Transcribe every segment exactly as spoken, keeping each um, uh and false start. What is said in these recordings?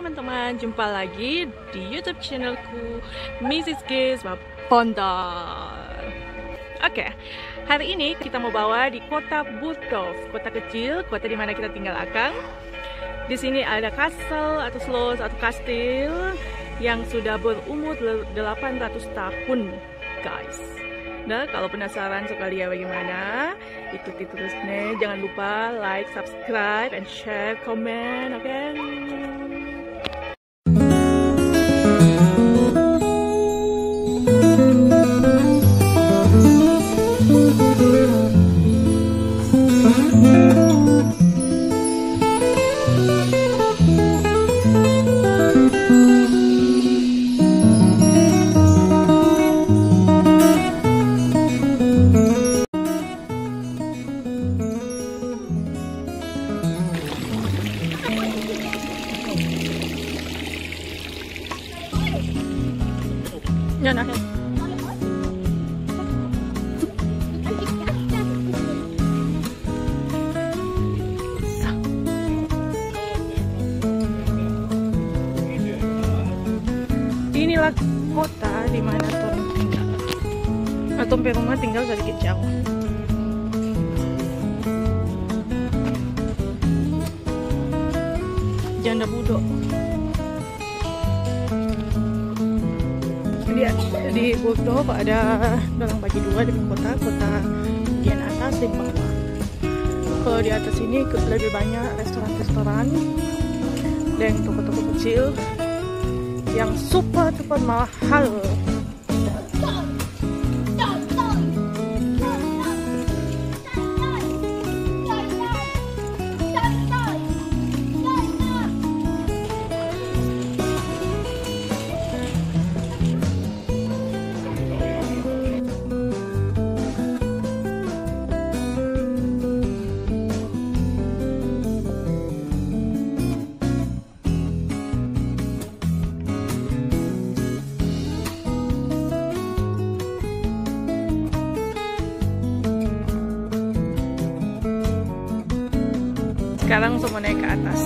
teman-teman, jumpa lagi di YouTube channelku Missus Giz Pondok. Oke, hari ini kita mau bawa di kota Burgdorf, kota kecil, kota di mana kita tinggal akang. Di sini ada castle atau schloss atau kastil yang sudah berumur delapan ratus tahun, guys. Nah, kalau penasaran sekali ya bagaimana, ikuti terus nih. Jangan lupa like, subscribe, and share, comment, oke? Okay? Yan akin. Inilah kota di mana Tom tinggal. Nah, Tom rumah tinggal sedikit jauh. Janda Budok. Di, di Burgdorf ada dalam bagi dua di kota, kota bagian atas dan bawah. Kalau di atas ini lebih banyak restoran-restoran dan toko-toko kecil yang super super mahal. Sekarang semua naik ke atas.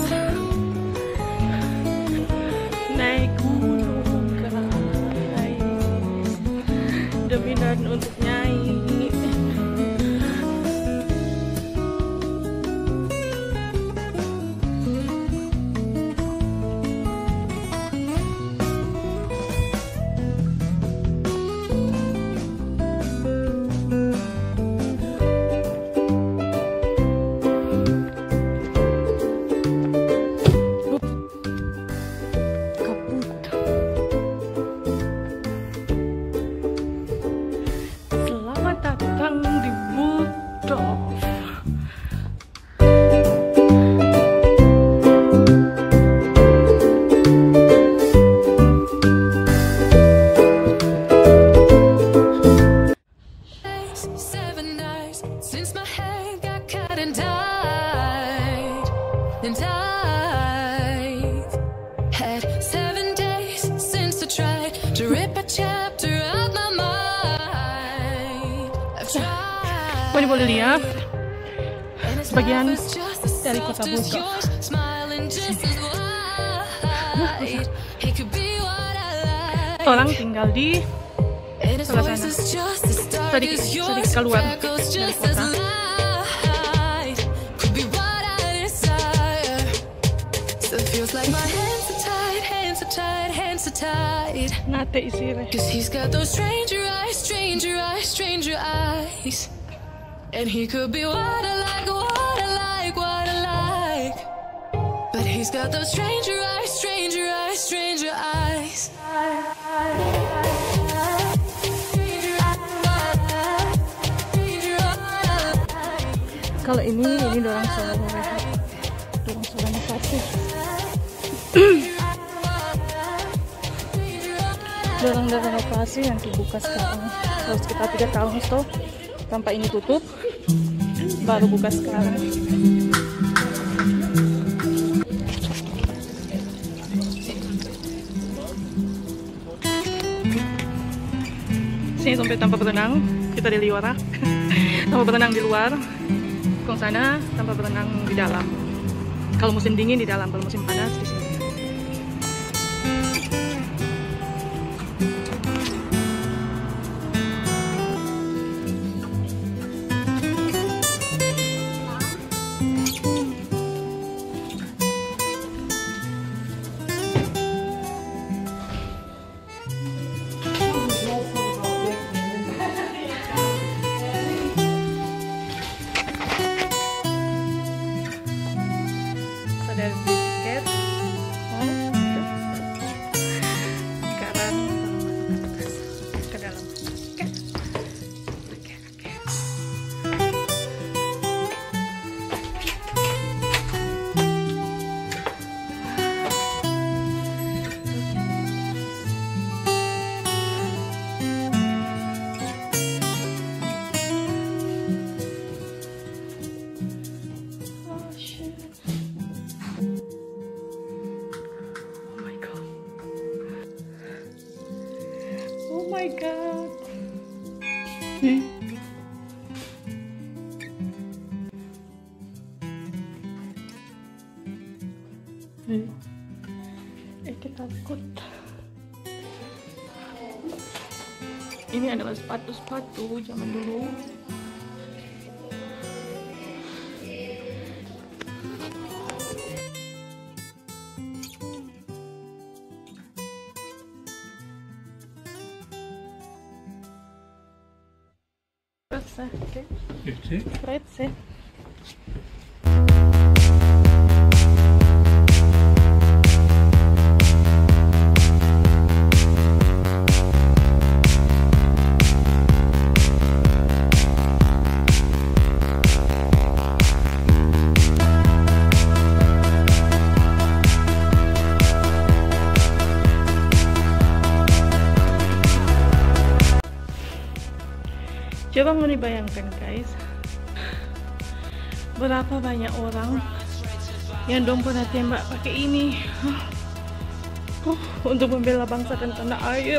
Naik gunung guys. Dominan untuk nyanyi. And I've had seven days since I tried to rip a chapter out my mind. I've tried. Kau boleh lihat sebagian dari kota Burgdorf. Orang tinggal di sebelah sana. Sedikit sedikit keluar dari kota. Like my hands are tied, hands are tied, hands are tied. Nate isire. Cause he's got those stranger eyes, stranger eyes, stranger eyes. And he could be what I like, what I like, what I like. But he's got those stranger eyes, stranger eyes, stranger eyes. Kalau ini, ini dorang selalu rehat. Dorang selalu pasti. Dorang-dorang renovasi nanti buka sekarang. Kalau sekitar tiga tahun stop tanpa ini tutup, baru buka sekarang. Sini sampai tanpa berenang, kita di luar. Tanpa berenang di luar. Kong sana tanpa berenang di dalam. Kalau musim dingin di dalam, kalau musim panas di sini. my god. Nih. Nih. Eh, kita takut. Ini adalah sepatu-sepatu zaman dulu. Grazie. Grazie. Grazie. Coba mau dibayangkan guys, berapa banyak orang yang dong pernah tembak pakai ini oh, untuk membela bangsa dan tanah air.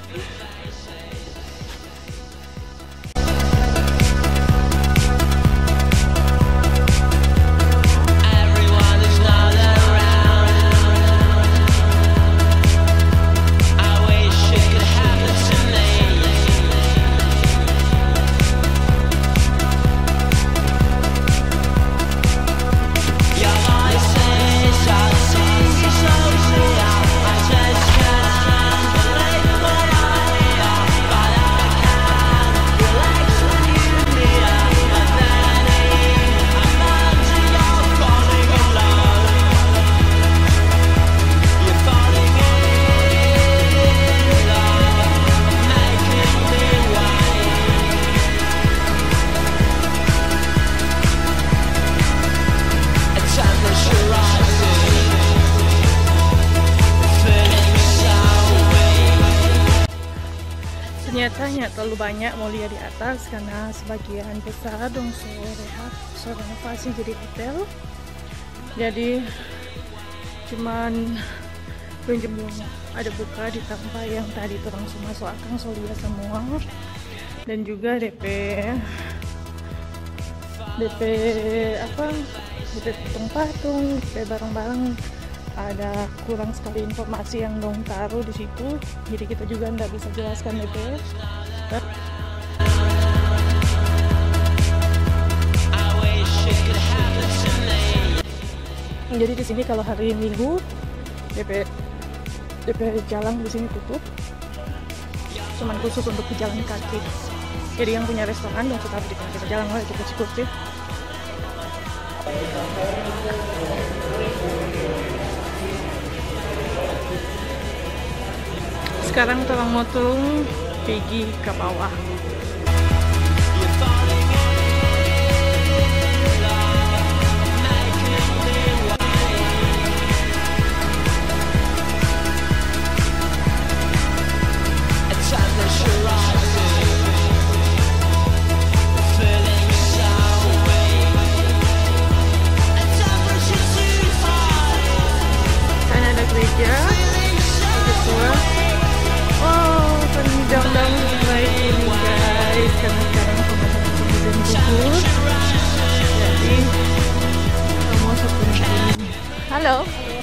Ternyata terlalu banyak mau lihat di atas karena sebagian besar dong sore rehat, sore renovasi jadi hotel. Jadi cuman belum ada buka ditambah yang tadi tuh langsung masuk akang solia semua, dan juga D P D P apa D P patung-patung, D P barang-barang ada kurang sekali informasi yang dong taruh di situ, jadi kita juga nggak bisa jelaskan D P. Jadi di sini kalau hari Minggu D P D P jalan di sini tutup, cuman khusus untuk pejalan kaki. Jadi yang punya restoran dan suka di tengah jalan lah itu kursi-kursi. Sekarang tolong mau turun pergi ke bawah. Karena ada gereja, ada tua. Oh, penidang-dang baik ini guys, karena sekarang kemudian gugur. Jadi kamu seperti ini. Halo.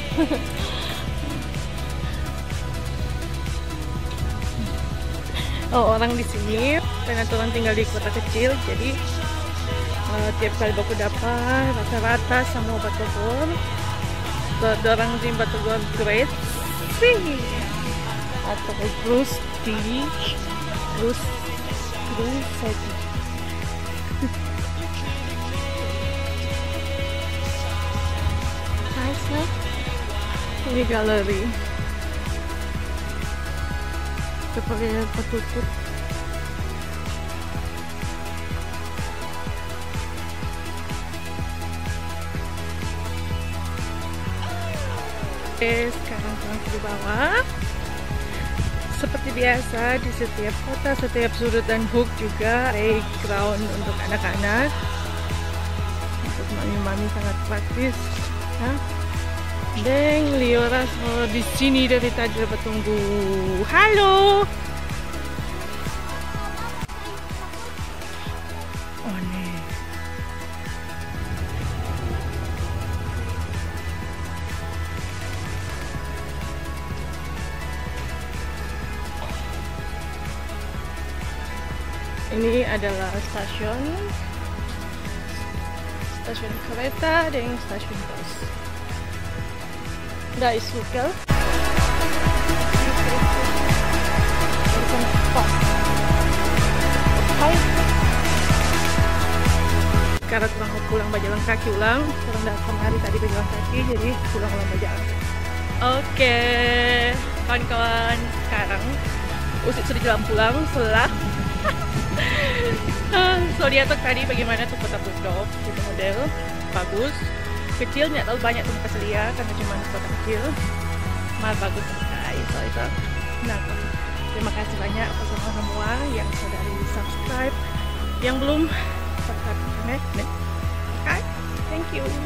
Oh, orang di sini karena orang tinggal di kota kecil, jadi uh, tiap kali baku dapat rata-rata sama batagor. Orang di batagor great sih. Atau Bruce di Bruce Bruce saja. Nice, nah? Ini galeri. Seperti tertutup. Oke, sekarang kita ke bawah. Seperti biasa di setiap kota, setiap sudut dan hook juga playground untuk anak-anak. Untuk mami-mami sangat praktis. Hah? Deng, Liora di sini dari tadi bertunggu. Halo. Oh nih. Ini adalah stasiun stasiun kereta dan stasiun bus. Där är cykel. Karena kurang pulang berjalan kaki ulang, kurang datang hari tadi berjalan kaki, jadi pulang ulang berjalan. Oke, kawan-kawan, sekarang Usit sudah jalan pulang setelah so lihat tuh tadi bagaimana tuh kota Budok, itu model bagus, kecil nggak terlalu banyak tempat tersedia karena cuma kota kecil, malah bagus sekali. So itu, nah terima kasih banyak untuk semua yang sudah di subscribe, yang belum subscribe channel, okay, thank you.